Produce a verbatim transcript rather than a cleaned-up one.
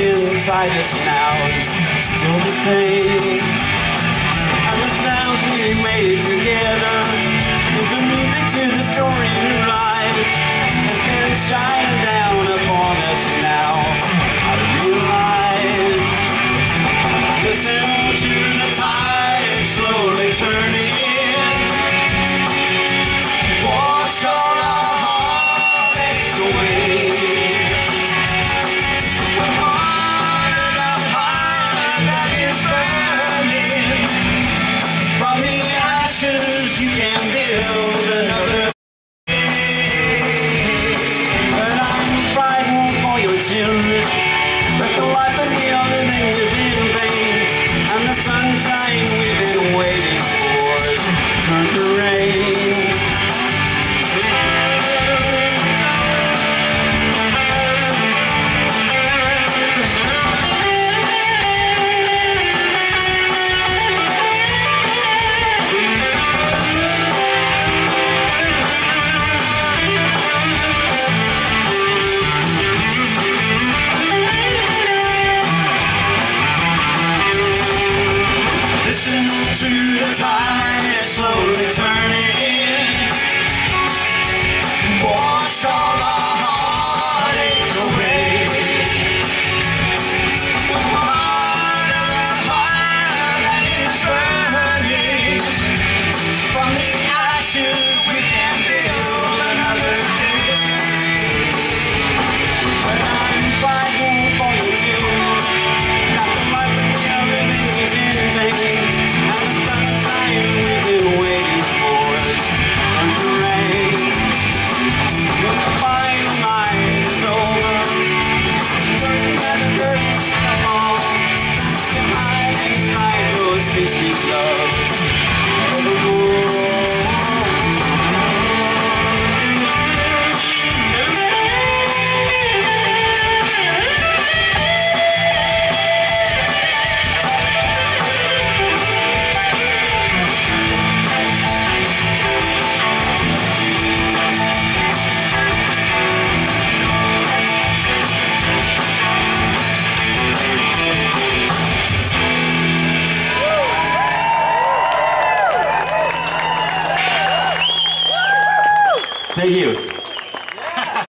inside us now is still the same. And the sounds we made together is the music to the story you rise. Has been shining down upon us now. I realize. Listen to the tide slowly turning in. Wash all our heartaches away. We're part of the fire that is burning. From the ashes you can build another day. But I'm frightened for your children, that the life that we are living is in vain, and the sunshine we've been waiting for has turned to rain. To the tide slowly turning, wash all our heartaches away. We're part of the fire that is burning. From the ashes we can build another day. But I'm fighting for your children, not the life that we are living is in vain. We've been waiting for it turn to rain. When the final night is over, turn back the curtains come on, and hide inside your sister's love evermore. Thank you.